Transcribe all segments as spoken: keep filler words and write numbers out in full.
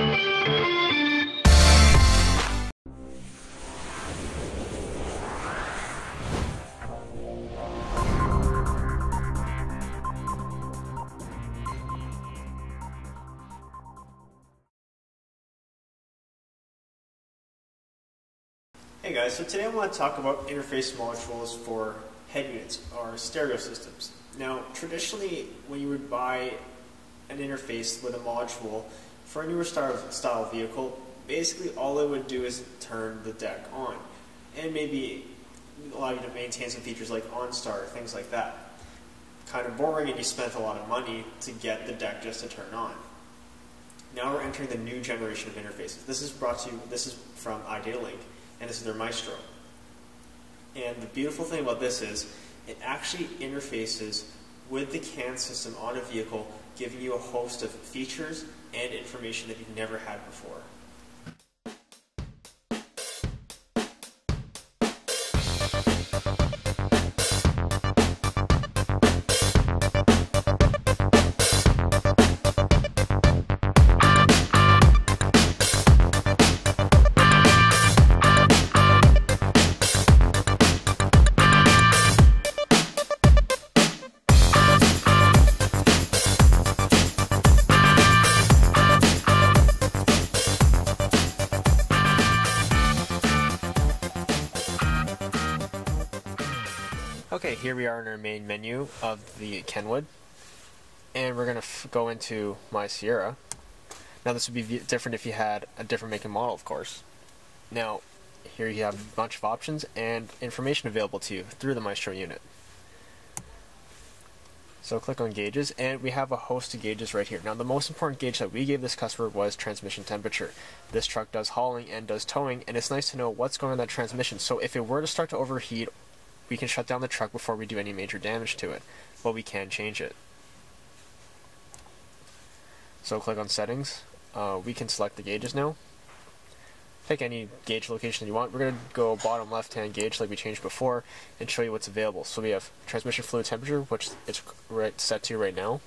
Hey guys, so today I want to talk about interface modules for head units or stereo systems. Now, traditionally, when you would buy an interface with a module for a newer style, style vehicle, basically all it would do is turn the deck on and maybe allow you to maintain some features like OnStar, things like that. Kind of boring, and you spent a lot of money to get the deck just to turn on. Now we're entering the new generation of interfaces. This is brought to you, this is from Idatalink, and this is their Maestro. And the beautiful thing about this is it actually interfaces with the C A N system on a vehicle, giving you a host of features and information that you've never had before. Okay, here we are in our main menu of the Kenwood, and we're going to f go into My Sierra. Now this would be different if you had a different make and model, of course. Now, here you have a bunch of options and information available to you through the Maestro unit. So click on gauges, and we have a host of gauges right here. Now the most important gauge that we gave this customer was transmission temperature. This truck does hauling and does towing, and it's nice to know what's going on in that transmission. So if it were to start to overheat, we can shut down the truck before we do any major damage to it, but we can change it. So click on settings. Uh, we can select the gauges now. Pick any gauge location you want. We're going to go bottom left hand gauge like we changed before and show you what's available. So we have transmission fluid temperature, which it's right set to right now.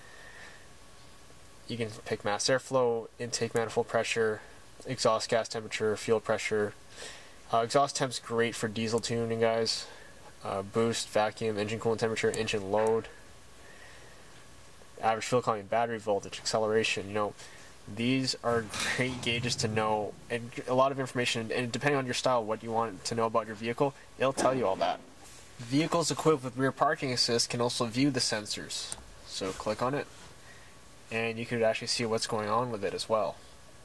You can pick mass airflow, intake manifold pressure, exhaust gas temperature, fuel pressure. Uh, exhaust temp's great for diesel tuning, guys. Uh, boost, vacuum, engine coolant temperature, engine load, average fuel economy, battery voltage, acceleration. You know, these are great gauges to know, and a lot of information, and depending on your style, what you want to know about your vehicle, it'll tell you all that. Vehicles equipped with rear parking assist can also view the sensors. So click on it, and you could actually see what's going on with it as well.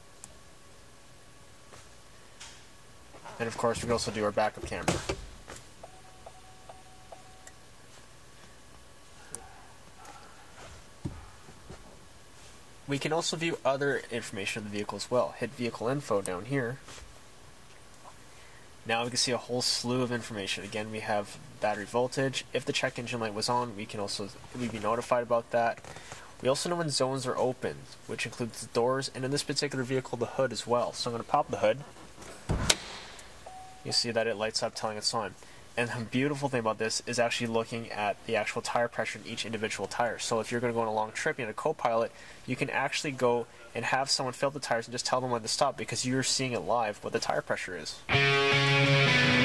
And of course, we can also do our backup camera. We can also view other information of the vehicle as well. Hit vehicle info down here. Now we can see a whole slew of information. Again, we have battery voltage. If the check engine light was on, we can also we'd be notified about that. We also know when zones are open, which includes the doors, and in this particular vehicle, the hood as well. So I'm going to pop the hood. You see that it lights up telling it's on. And the beautiful thing about this is actually looking at the actual tire pressure in each individual tire. So if you're going to go on a long trip, you need a co-pilot, you can actually go and have someone fill the tires and just tell them when to stop, because you're seeing it live what the tire pressure is.